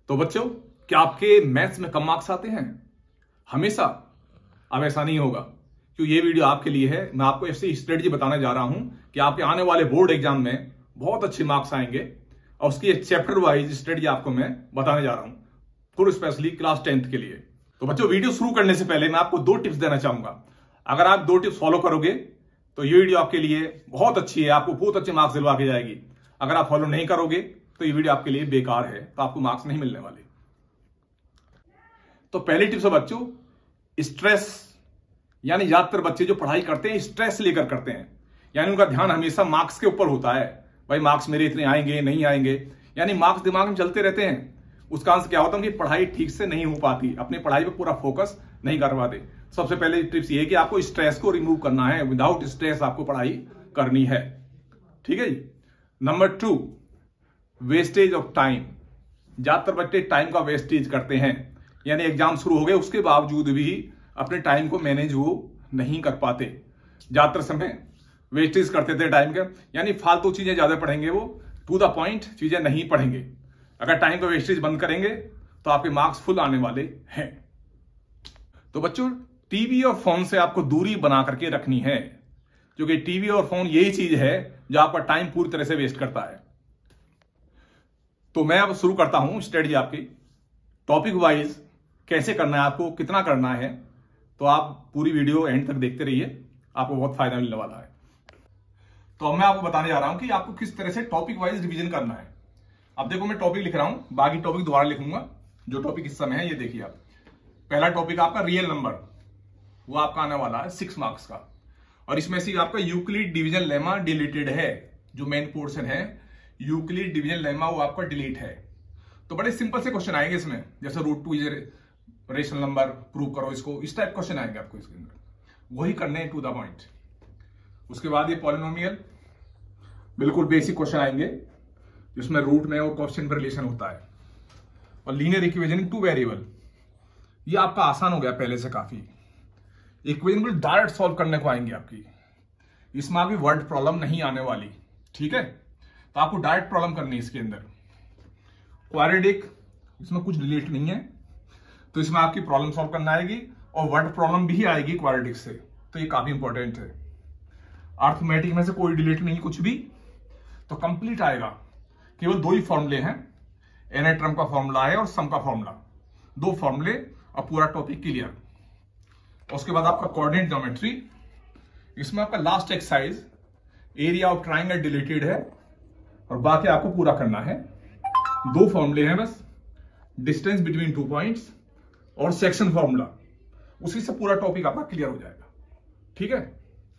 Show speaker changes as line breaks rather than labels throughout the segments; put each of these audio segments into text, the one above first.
तो बच्चों, क्या आपके मैथ्स में कम मार्क्स आते हैं हमेशा? अब ऐसा नहीं होगा, क्योंकि ये वीडियो आपके लिए है। मैं आपको ऐसी स्ट्रेटजी बताने जा रहा हूं कि आपके आने वाले बोर्ड एग्जाम में बहुत अच्छे मार्क्स आएंगे, और उसकी एक चैप्टर वाइज स्ट्रेटजी आपको मैं बताने जा रहा हूं, फॉर स्पेशली क्लास 10th के लिए। तो बच्चों, वीडियो शुरू करने से पहले मैं आपको 2 टिप्स देना चाहूंगा। अगर आप 2 टिप्स फॉलो करोगे तो ये वीडियो आपके लिए बहुत अच्छी है, आपको बहुत अच्छे मार्क्स दिलवा के जाएगी। अगर आप फॉलो नहीं करोगे तो ये वीडियो आपके लिए बेकार है, तो आपको मार्क्स नहीं मिलने वाले। तो पहली टिप्स है बच्चों, स्ट्रेस, यानी ज्यादातर बच्चे जो पढ़ाई करते हैं स्ट्रेस लेकर करते हैं, यानी उनका ध्यान हमेशा मार्क्स के ऊपर होता है। भाई मार्क्स मेरे इतने आएंगे नहीं आएंगे, यानी मार्क्स दिमाग में चलते रहते हैं। उसका अंश क्या होता है कि पढ़ाई ठीक से नहीं हो पाती, अपनी पढ़ाई पे पूरा फोकस नहीं कर पाते। सबसे पहले टिप्स ये है कि आपको स्ट्रेस को रिमूव करना है। विदाउट स्ट्रेस आपको पढ़ाई करनी है, ठीक है जी। Number 2, wastage of time. ज्यादातर बच्चे टाइम का वेस्टेज करते हैं, यानी एग्जाम शुरू हो गए उसके बावजूद भी अपने टाइम को मैनेज वो नहीं कर पाते। ज्यादातर समय वेस्टेज करते थे टाइम के, यानी फालतू चीजें ज्यादा पढ़ेंगे, वो टू द पॉइंट चीजें नहीं पढ़ेंगे। अगर टाइम का वेस्टेज बंद करेंगे तो आपके मार्क्स फुल आने वाले हैं। तो बच्चों, टीवी और फोन से आपको दूरी बना करके रखनी है, क्योंकि टीवी और फोन यही चीज है जो आपका टाइम पूरी तरह से वेस्ट करता है। तो मैं अब शुरू करता हूं स्ट्रेटजी आपकी, टॉपिक वाइज कैसे करना है, आपको कितना करना है। तो आप पूरी वीडियो एंड तक देखते रहिए, आपको बहुत फायदा मिलने वाला है। तो अब मैं आपको बताने जा रहा हूं कि आपको किस तरह से टॉपिक वाइज रिवीजन करना है। अब देखो, मैं टॉपिक लिख रहा हूं, बाकी टॉपिक दोबारा लिखूंगा। जो टॉपिक इस समय है ये देखिए आप। पहला टॉपिक आपका रियल नंबर, वो आपका आने वाला है 6 मार्क्स का, और इसमें से आपका यूक्लिड डिवीजन लेमा डिलीटेड है। जो मेन पोर्शन है यूक्लिड डिवीजन लेमा वो आपका डिलीट है। तो बड़े सिंपल से क्वेश्चन आएंगे इसमें, जैसे √2 इज रेशनल नंबर, प्रूव करो इसको, इस टाइप क्वेश्चन आएंगे आपको इसके अंदर, वही करने हैं टू द पॉइंट। उसके बाद ये पॉलिनोमियल, बिल्कुल बेसिक क्वेश्चन आएंगे जिसमें रूट में और कोएफिशिएंट में रिलेशन होता है। और लीनियर इक्वेशन इन 2 वेरिएबल, ये आपका आसान हो गया पहले से काफी। इक्वेशन को डायरेक्ट सॉल्व करने को आएंगे आपकी, इसमें आपकी वर्ड प्रॉब्लम नहीं आने वाली, ठीक है। तो आपको डायरेक्ट प्रॉब्लम करनी है इसके अंदर। क्वाड्रेटिक, इसमें कुछ रिलेट नहीं है, तो इसमें आपकी प्रॉब्लम सॉल्व करना आएगी, और वर्ड प्रॉब्लम भी आएगी क्वाड्रेटिक से, तो ये काफी इंपॉर्टेंट है। अर्थमेटिक में से कोई डिलीट नहीं कुछ भी, तो कंप्लीट आएगा। केवल 2 ही फॉर्मूले हैं, एनेट्रम का फॉर्मूला है और सम का फॉर्मूला, 2 फॉर्मूले और पूरा टॉपिक क्लियर। उसके बाद आपका कोऑर्डिनेट ज्योमेट्री, इसमें आपका last exercise area of triangle deleted है, और बाकी आपको पूरा करना है। 2 फॉर्मूले हैं बस, डिस्टेंस बिटवीन 2 पॉइंट्स और सेक्शन फॉर्मूला, उसी से पूरा टॉपिक आपका क्लियर हो जाएगा, ठीक है।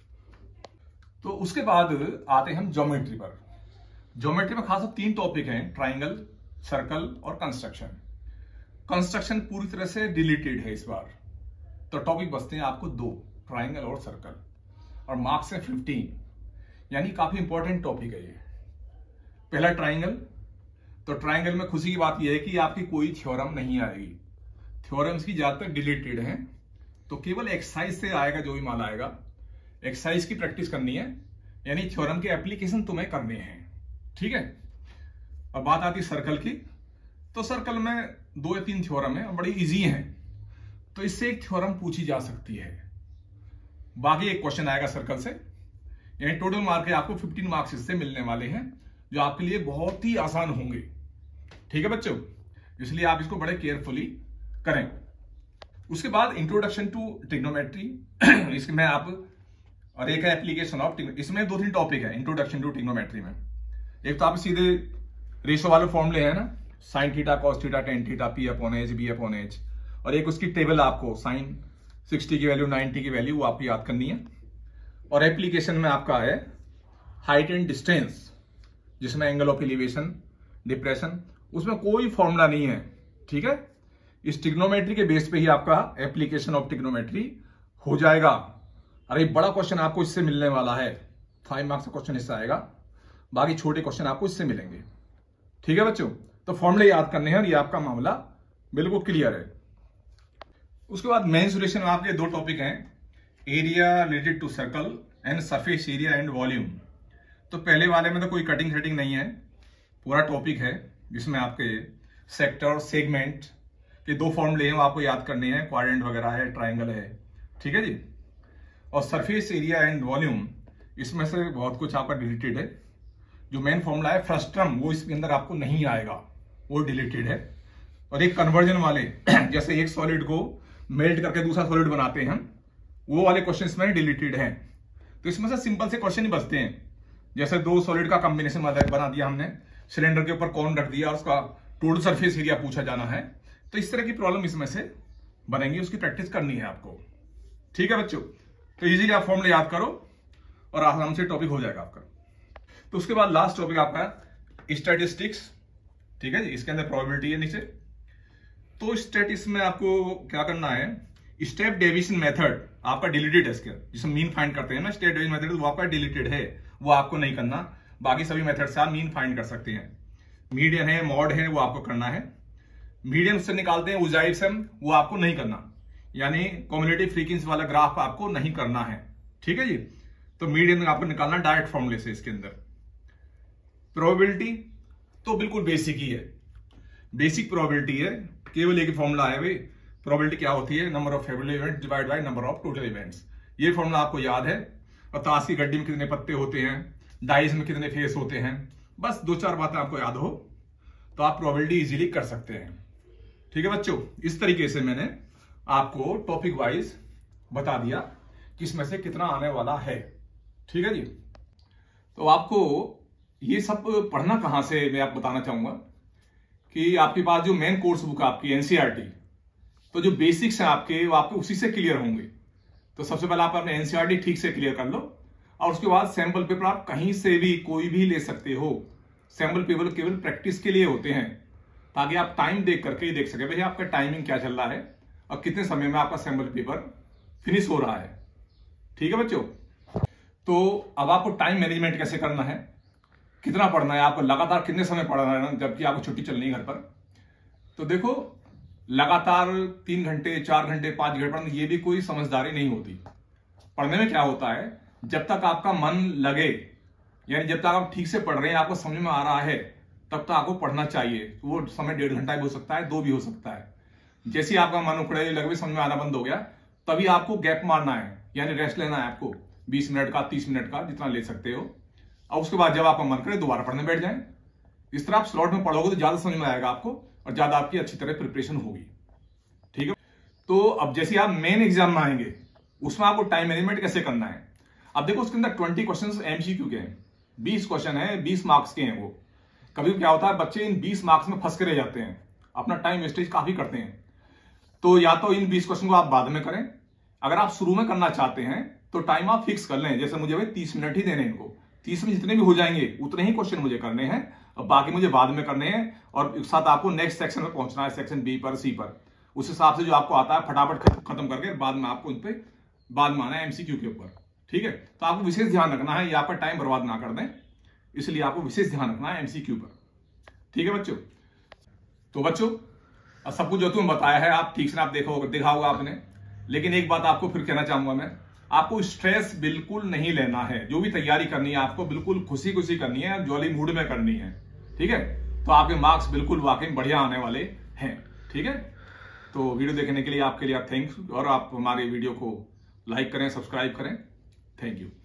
तो उसके बाद आते हैं हम ज्योमेट्री पर। ज्योमेट्री में खास 3 टॉपिक हैं, ट्राइंगल, सर्कल और कंस्ट्रक्शन। कंस्ट्रक्शन पूरी तरह से डिलीटेड है इस बार, तो टॉपिक बचते हैं आपको 2, ट्राइंगल और सर्कल, और मार्क्स है 15, यानी काफी इंपॉर्टेंट टॉपिक है ये। पहला ट्राइंगल, तो ट्राइंगल में खुशी की बात यह है कि आपकी कोई थ्योरम नहीं आएगी, थ्योरम्स की ज्यादातर डिलीटेड है, तो केवल एक्सरसाइज से आएगा जो भी माल आएगा। एक्सरसाइज की प्रैक्टिस करनी है, यानी थ्योरम के एप्लीकेशन तुम्हें करने हैं, ठीक है। अब बात आती है सर्कल की, तो सर्कल में 2 या 3 थ्योरम है और बड़ी इजी हैं, तो इससे एक थ्योरम पूछी जा सकती है। बाकी एक क्वेश्चन आएगा सर्कल से, यानी टोटल मार्क है आपको 15 मार्क्स इससे मिलने वाले हैं, जो आपके लिए बहुत ही आसान होंगे, ठीक है बच्चों। इसलिए आप इसको बड़े केयरफुली करें। उसके बाद इंट्रोडक्शन टू ट्रिग्नोमेट्री, इसमें आप, और एक है एप्लीकेशन ऑफ, इसमें 2-3 टॉपिक है इंट्रोडक्शन टू ट्रिग्नोमेट्री में। एक तो आप सीधे रेशो वाले फॉर्मूले हैं ना, sine theta, cos theta, tan theta, P/H, B/H, और एक उसकी टेबल आपको साइन 60 की वैल्यू, 90 की वैल्यू, वो आपको याद करनी है। और एप्लीकेशन में आपका है हाइट एंड डिस्टेंस, जिसमें एंगल ऑफ एलिवेशन, डिप्रेशन, उसमें कोई फॉर्मूला नहीं है, ठीक है। इस ट्रिग्नोमेट्री के बेस पे ही आपका एप्लीकेशन ऑफ ट्रिग्नोमेट्री हो जाएगा। अरे बड़ा क्वेश्चन आपको इससे मिलने वाला है, 5 मार्क्स का क्वेश्चन इससे आएगा, बाकी छोटे क्वेश्चन आपको इससे मिलेंगे, ठीक है बच्चों। तो फॉर्मूले याद करने हैं, और ये आपका मामला बिल्कुल क्लियर है। उसके बाद मेंसुरेशन में आपके 2 टॉपिक हैं, area related to circle and surface area and volume. तो पहले वाले में तो कोई कटिंग सेटिंग नहीं है, पूरा टॉपिक है जिसमें आपके सेक्टर, सेगमेंट के 2 फॉर्मूले हैं, वो आपको याद करने हैं, क्वाड्रेंट वगैरह है, ट्राइंगल है, ठीक है जी। और सरफेस एरिया एंड वॉल्यूम, इसमें से बहुत कुछ आपका डिलीटेड है। जो मेन फॉर्मूला है फ्रस्ट्रम, वो इसके अंदर आपको नहीं आएगा, वो डिलीटेड है। और एक कन्वर्जन वाले जैसे एक सॉलिड को मेल्ट करके दूसरा सॉलिड बनाते हैं, वो वाले क्वेश्चन इसमें डिलीटेड हैं। तो इसमें से सिंपल से क्वेश्चन ही बचते हैं, जैसे 2 सॉलिड का कॉम्बिनेशन बना दिया हमने, सिलेंडर के ऊपर कौन रख दिया और उसका टोटल सरफेस एरिया पूछा जाना है। तो इस तरह की प्रॉब्लम इसमें से बनेंगी, उसकी प्रैक्टिस करनी है आपको, ठीक है बच्चों। तो इजीली आप फॉर्मूले याद करो और आराम से टॉपिक हो जाएगा आपका। तो उसके बाद लास्ट टॉपिक आपका स्टैटिस्टिक्स, ठीक है जी। इसके अंदर प्रोबेबिलिटी है नीचे। तो स्टैटिस्टिक्स में आपको क्या करना है, स्टेप डेविएशन मेथड आपका डिलीटेड है इसके, जिसमें मीन फाइंड करते हैं ना, स्टेप डेविएशन मेथड वो आपका डिलीटेड है, वो आपको नहीं करना। बाकी सभी मेथड से आप मीन फाइंड कर सकते हैं। मीडियन है, मॉड है, वो आपको करना है। मीडियन से निकालते हैं उजाइव सम, वो आपको नहीं करना, यानी कम्युलेटिव फ्रीक्वेंसी वाला ग्राफ आपको नहीं करना है, ठीक है जी। तो मीडियन आपको निकालना डायरेक्ट फॉर्मूले से। इसके अंदर प्रोबेबिलिटी तो बिल्कुल बेसिक ही है, बेसिक प्रोबेबिलिटी है, केवल एक फॉर्मूला है भाई। प्रोबेबिलिटी क्या होती है, number of favourable events divide by number of total events. ये फॉर्मूला आपको याद है। और ताश की गड्डी में कितने पत्ते होते हैं, डाइस में कितने फेस होते हैं, बस 2-4 बातें आपको याद हो तो आप प्रोबेबिलिटी इजीली कर सकते हैं, ठीक है बच्चों। इस तरीके से मैंने आपको टॉपिक वाइज बता दिया किसमें से कितना आने वाला है, ठीक है जी। तो आपको ये सब पढ़ना कहां से, मैं आपको बताना चाहूंगा कि आपके पास जो मेन कोर्स बुक आपकी एनसीईआरटी, तो जो बेसिक्स हैं आपके वो आपके उसी से क्लियर होंगे। तो सबसे पहले आप अपने एनसीईआरटी ठीक से क्लियर कर लो, और उसके बाद सैंपल पेपर आप कहीं से भी कोई भी ले सकते हो। सैंपल पेपर केवल प्रैक्टिस के लिए होते हैं, ताकि आप टाइम देख करके ही देख सके भैया आपका टाइमिंग क्या चल रहा है और कितने समय में आपका सैंपल पेपर फिनिश हो रहा है, ठीक है बच्चों। तो अब आपको टाइम मैनेजमेंट कैसे करना है, कितना पढ़ना है, आपको लगातार कितने समय पढ़ना है जबकि आपको छुट्टी चल रही है घर पर। तो देखो, लगातार 3 घंटे 4 घंटे 5 घंटे पढ़ना, ये भी कोई समझदारी नहीं होती। पढ़ने में क्या होता है, जब तक आपका मन लगे, यानी जब तक आप ठीक से पढ़ रहे हैं, आपको समझ में आ रहा है, तब तक आपको पढ़ना चाहिए। वो समय 1.5 घंटा भी हो सकता है, 2 भी हो सकता है। जैसे ही आपका मन उखड़े लगे, समझ में आना बंद हो गया, तभी आपको गैप मारना है, यानी रेस्ट लेना है आपको 20 मिनट का, 30 मिनट का, जितना ले सकते हो। और उसके बाद जब आपका मन करे दोबारा पढ़ने बैठ जाए। इस तरह आप स्लॉट में पढ़ोगे तो ज्यादा समझ में आएगा आपको और ज्यादा आपकी अच्छी तरह प्रिपरेशन होगी, ठीक है। तो अब जैसे आप मेन एग्जाम में आएंगे, उसमें आपको टाइम मैनेजमेंट कैसे करना है। अब देखो, उसके अंदर 20 क्वेश्चन एमसीक्यू के हैं, 20 क्वेश्चन है, 20 मार्क्स के हैं। वो कभी क्या होता है, बच्चे इन 20 मार्क्स में फंस के रह जाते हैं, अपना टाइम वेस्टेज काफी करते हैं। तो या तो इन 20 क्वेश्चन को आप बाद में करें, अगर आप शुरू में करना चाहते हैं तो टाइम आप फिक्स कर लें। जैसे मुझे भाई 30 मिनट ही देने, इनको 30 में जितने भी हो जाएंगे उतने ही क्वेश्चन मुझे करने हैं, और बाकी मुझे बाद में करने हैं। और एक साथ आपको नेक्स्ट सेक्शन में पहुंचना है, सेक्शन बी पर, सी पर। उस हिसाब से जो आपको आता है फटाफट खत्म करके बाद में आपको उन पे बाद में आना है एमसीक्यू के ऊपर, ठीक है। तो आपको विशेष ध्यान रखना है, ये आपका टाइम बर्बाद ना कर दें, इसलिए आपको विशेष ध्यान रखना है एमसीक्यू पर, ठीक है बच्चों। तो बच्चों, सब कुछ जो तुम्हें बताया है आप ठीक से आप देखा होगा आपने। लेकिन एक बात आपको फिर कहना चाहूंगा मैं, आपको स्ट्रेस बिल्कुल नहीं लेना है। जो भी तैयारी करनी है आपको बिल्कुल खुशी खुशी करनी है, जॉली मूड में करनी है, ठीक है। तो आपके मार्क्स बिल्कुल वाकई बढ़िया आने वाले हैं, ठीक है। तो वीडियो देखने के लिए आपके लिए थैंक्स, और आप हमारे वीडियो को लाइक करें, सब्सक्राइब करें। Thank you.